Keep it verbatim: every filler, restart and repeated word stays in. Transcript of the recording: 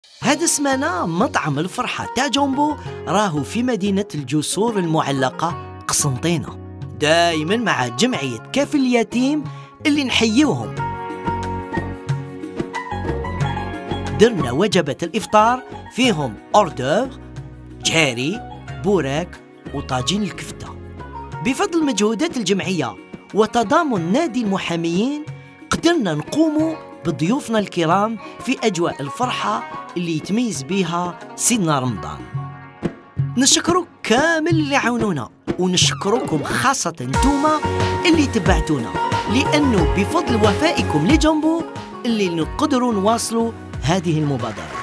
هذا السمانة مطعم الفرحة تاع جومبو راهو في مدينة الجسور المعلقة قسنطينة، دايما مع جمعية كافل اليتيم اللي نحيوهم. درنا وجبة الإفطار فيهم أوردوغ، جاري، بوراك وطاجين الكفتة. بفضل مجهودات الجمعية وتضامن نادي المحاميين قدرنا نقوموا بضيوفنا الكرام في أجواء الفرحة اللي يتميز بها سيدنا رمضان. نشكرك كامل اللي عاونونا، ونشكركم خاصة انتوما اللي تبعتونا، لأنه بفضل وفائكم لجومبو اللي نقدروا نواصلوا هذه المبادرة.